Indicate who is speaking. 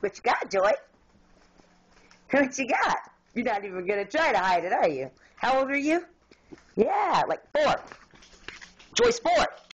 Speaker 1: What you got, Joy? What you got? You're not even going to try to hide it, are you? How old are you? Yeah, like 4. Joy's 4.